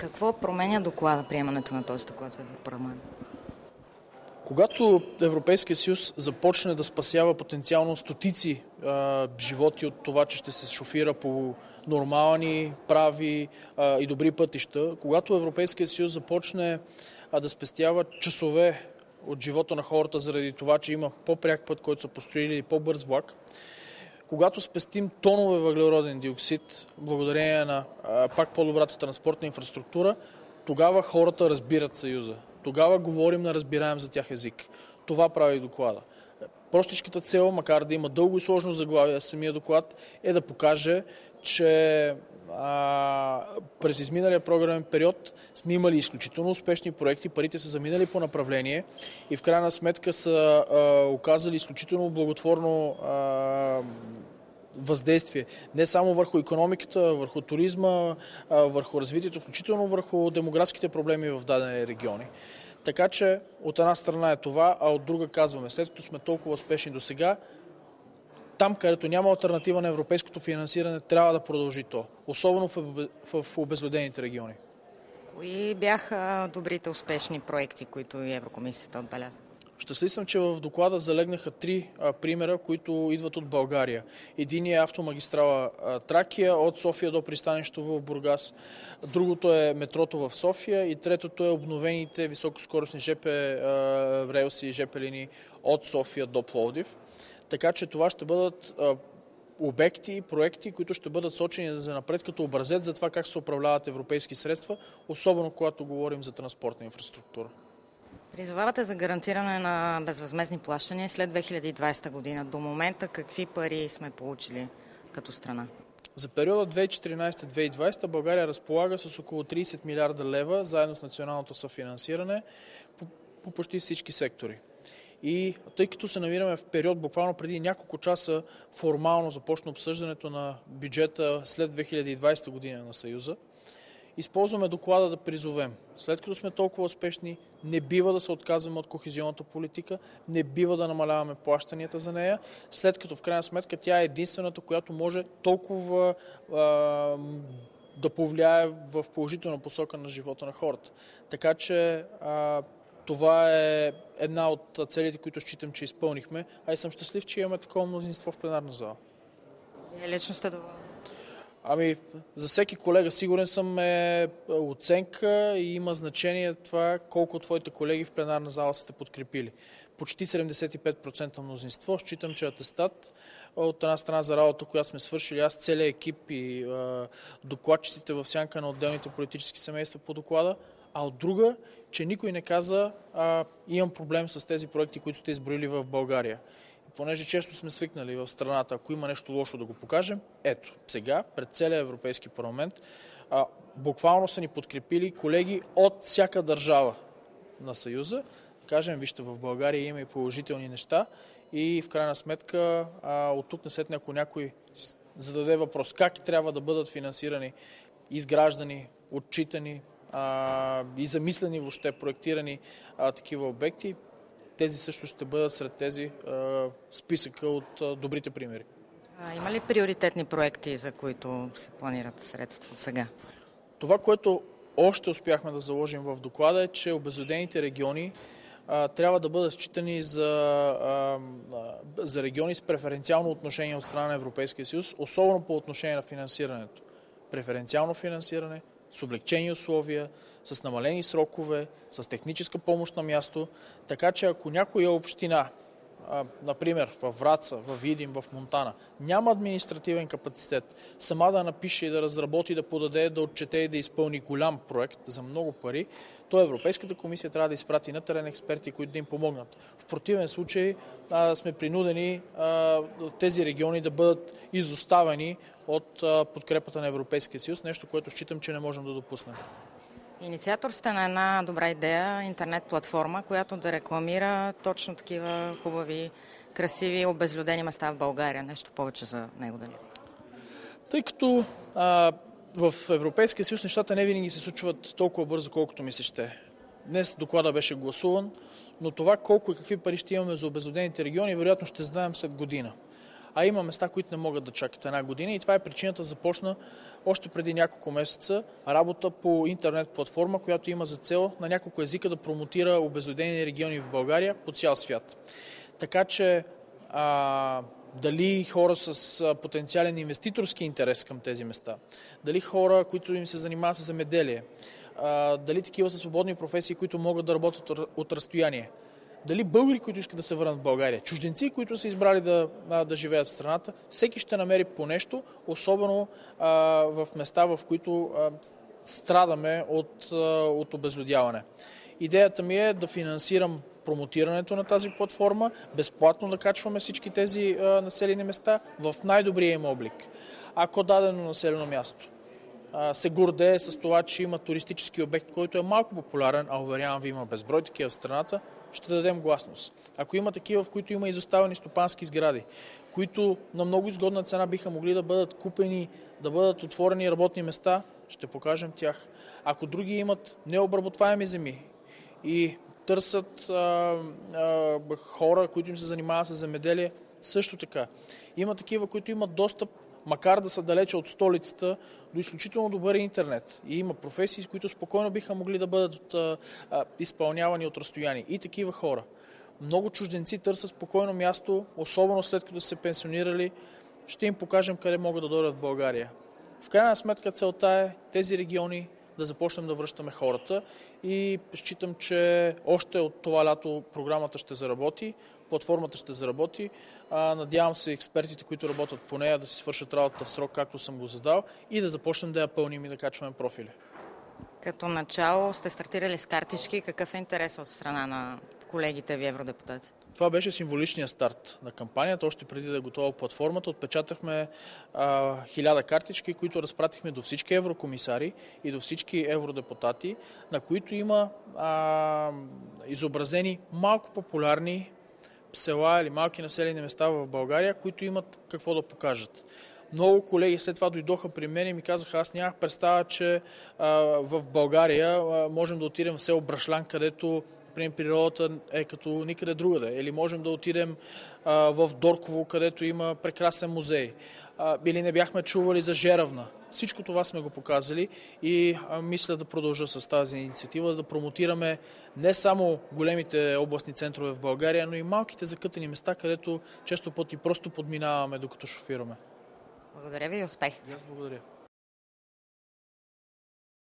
Какво променя доклада, приемането на този доклад в парламент? Когато Европейския съюз започне да спасява потенциално стотици животи от това, че ще се шофира по нормални, прави и добри пътища, когато Европейския съюз започне да спестява часове от живота на хората заради това, че има по-пряк път, който са построили, или по-бърз влак, когато спестим тонове въглероден диоксид, благодарение на пак по-добрата транспортна инфраструктура, тогава хората разбират Съюза. Тогава говорим на разбираем за тях език. Това прави доклада. Простичката цел, макар да има дълго и сложно заглавие, самия доклад е да покаже, че през изминалия програмен период сме имали изключително успешни проекти, парите са заминали по направление и в крайна сметка са оказали изключително благотворно въздействие не само върху икономиката, върху туризма, върху развитието, включително върху демографските проблеми в дадени региони. Така че от една страна е това, а от друга казваме, след като сме толкова успешни до сега, там, където няма алтернатива на европейското финансиране, трябва да продължи то, особено в обезлюдените региони. Кои бяха добрите успешни проекти, които и Еврокомисията отбеляза? Щастлив съм, че в доклада залегнаха 3 примера, които идват от България. Единият е автомагистрала Тракия от София до пристанището в Бургас. Другото е метрото в София и третото е обновените високоскоростни ЖП релси и ЖП линии от София до Пловдив. Така че това ще бъдат обекти и проекти, които ще бъдат сочени за напред като образец за това как се управляват европейски средства, особено когато говорим за транспортна инфраструктура. Призовавате за гарантиране на безвъзмездни плащания след 2020 година. До момента какви пари сме получили като страна? За периода 2014-2020 България разполага с около 30 милиарда лева, заедно с националното съфинансиране по почти всички сектори. И тъй като се намираме в период, буквално преди няколко часа формално започна обсъждането на бюджета след 2020 година на Съюза, използваме доклада да призовем. След като сме толкова успешни, не бива да се отказваме от кохезионната политика, не бива да намаляваме плащанията за нея, след като в крайна сметка тя е единствената, която може толкова да повлияе в положителна посока на живота на хората. Така че това е една от целите, които считам, че изпълнихме, а и съм щастлив, че имаме такова мнозинство в пленарна зала. Вие лично сте доволни? За всеки колега сигурен съм оценка и има значение това колко от твоите колеги в пленарна зала сте подкрепили. Почти 75% мнозинство. Считам, че атестат от една страна за работа, която сме свършили аз, целият екип и докладчиците в сянка на отделните политически семейства по доклада, а от друга, че никой не каза имам проблем с тези проекти, които сте изброили в България. Понеже често сме свикнали в страната, ако има нещо лошо да го покажем, ето, сега, пред целия Европейски парламент, буквално са ни подкрепили колеги от всяка държава на Съюза. Кажем, вижте, в България има и положителни неща и в крайна сметка от тук насетне, ако някой зададе въпрос как трябва да бъдат финансирани, изграждани, отчитани и замислени въобще, проектирани такива обекти, тези също ще бъдат сред тези списъка от добрите примери. Има ли приоритетни проекти, за които се планират средства от сега? Това, което още успяхме да заложим в доклада е, че обезлюдените региони трябва да бъдат считани за региони с преференциално отношение от страна на Европейския съюз, особено по отношение на финансирането. Преференциално финансиране, с облекчени условия, с намалени срокове, с техническа помощ на място, така че ако някоя община, например във Враца, във Видин, в Монтана, няма административен капацитет, сама да напише и да разработи, да подаде, да отчете и да изпълни голям проект за много пари, то Европейската комисия трябва да изпрати на терен експерти, които да им помогнат. В противен случай сме принудени тези региони да бъдат изоставени от подкрепата на Европейския съюз, нещо, което считам, че не можем да допуснем. Инициатор сте на една добра идея, интернет платформа, която да рекламира точно такива хубави, красиви, обезлюдени места в България. Нещо повече за него дали? Тъй като в Европейския съюз нещата не винаги се случват толкова бързо, колкото ми се ще. Днес доклада беше гласуван, но това колко и какви пари ще имаме за обезлюдените региони, вероятно ще знаем след година. а има места, които не могат да чакат една година и това е причината започна още преди няколко месеца работа по интернет платформа, която има за цел на няколко езика да промотира обезлюдени региони в България по цял свят. Така че дали хора с потенциален инвеститорски интерес към тези места, дали хора, които им се занимават с земеделие, дали такива са свободни професии, които могат да работят от разстояние, дали българи, които искат да се върнат в България, чужденци, които са избрали да живеят в страната, всеки ще намери по нещо, особено в места, в които страдаме от обезлюдяване. Идеята ми е да финансирам промотирането на тази платформа, безплатно да качваме всички тези населени места в най-добрия им облик. Ако дадено населено място се гордее с това, че има туристически обект, който е малко популярен, а уверявам ви има безброй такива в страната, ще дадем гласност. Ако има такива, в които има изоставени стопански сгради, които на много изгодна цена биха могли да бъдат купени, да бъдат отворени работни места, ще покажем тях. Ако други имат необработваеми земи и търсят хора, които им се занимават с земеделие, също така. Има такива, които имат достъп, макар да са далече от столицата, до изключително добър интернет. И има професии, с които спокойно биха могли да бъдат изпълнявани от разстояние. И такива хора. Много чужденци търсят спокойно място, особено след като са се пенсионирали. Ще им покажем къде могат да дойдат в България. В крайна сметка целта е тези региони да започнем да връщаме хората и считам, че още от това лято програмата ще заработи, платформата ще заработи. Надявам се експертите, които работят по нея, да си свършат работата в срок, както съм го задал, и да започнем да я пълним и да качваме профили. Като начало сте стартирали с картички. Какъв е интерес от страна на колегите ви евродепутати? Това беше символичният старт на кампанията. Още преди да е готова платформата, отпечатахме 1000 картички, които разпратихме до всички еврокомисари и до всички евродепутати, на които има изобразени малко популярни села или малки населени места в България, които имат какво да покажат. Много колеги след това дойдоха при мен и ми казаха, аз нямах представа, че в България можем да отидем в село Брашлян, където природата е като никъде другаде. Или можем да отидем в Дорково, където има прекрасен музей. Или не бяхме чували за Жеравна. Всичко това сме го показали и мисля да продължа с тази инициатива, да промотираме не само големите областни центрове в България, но и малките закътани места, където често пъти просто подминаваме докато шофираме. Благодаря ви и успех! Аз благодаря.